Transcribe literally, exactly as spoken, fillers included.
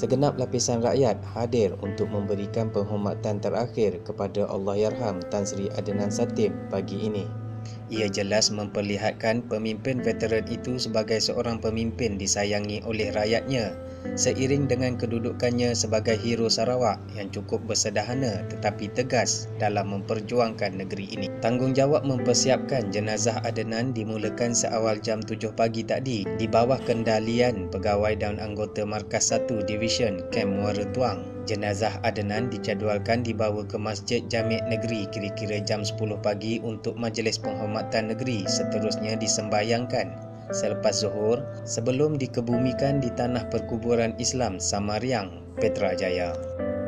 Segenap lapisan rakyat hadir untuk memberikan penghormatan terakhir kepada Allahyarham Tan Sri Adnan Satim pagi ini. Ia jelas memperlihatkan pemimpin veteran itu sebagai seorang pemimpin disayangi oleh rakyatnya, seiring dengan kedudukannya sebagai hero Sarawak yang cukup bersederhana tetapi tegas dalam memperjuangkan negeri ini. Tanggungjawab mempersiapkan jenazah Adnan dimulakan seawal jam tujuh pagi tadi di bawah kendalian pegawai dan anggota Markas satu Division Kem Muara Tuang. Jenazah Adnan dijadualkan dibawa ke Masjid Jami' Negeri kira-kira jam sepuluh pagi untuk majlis penghormatan negeri, seterusnya disembayangkan selepas zuhur sebelum dikebumikan di tanah perkuburan Islam Samariang, Petrajaya.